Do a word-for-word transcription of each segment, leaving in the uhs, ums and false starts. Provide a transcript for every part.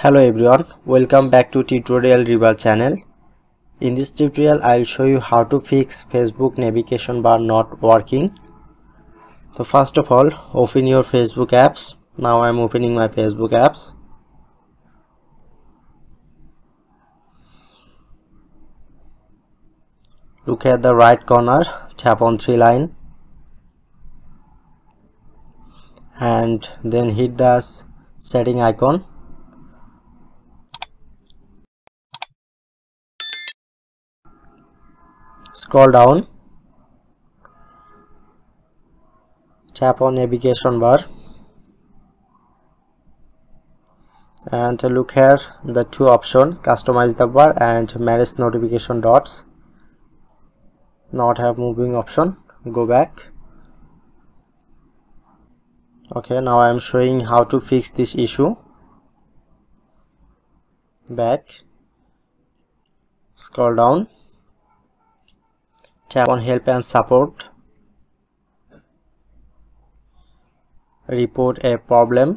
Hello everyone, welcome back to Tutorial Rebel channel. In this tutorial I'll show you how to fix Facebook navigation bar not working. So first of all, open your Facebook apps. Now I'm opening my Facebook apps. Look at the right corner, tap on three line and then hit the setting icon. Scroll down, tap on navigation bar and look here the two options, customize the bar and manage notification dots. Not have moving option. Go back. Okay, now I am showing how to fix this issue. Back, scroll down, tap on help and support, report a problem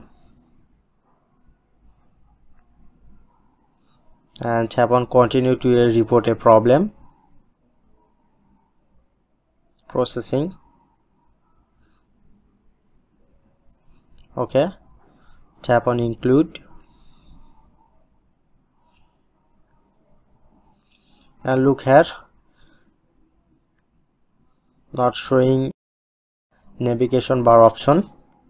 and tap on continue to report a problem. Processing. Okay, tap on include and look here, not showing navigation bar option,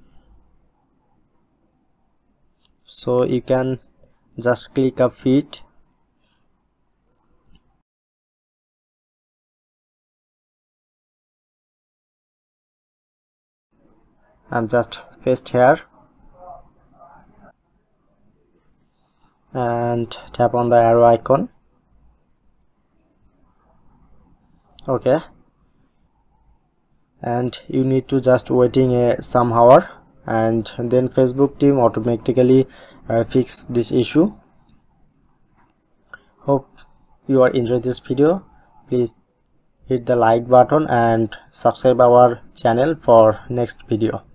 so you can just click a feed and just paste here and tap on the arrow icon. Okay, and you need to just waiting a some hour and then Facebook team automatically uh, fix this issue. Hope you are enjoying this video. Please hit the like button and subscribe our channel for next video.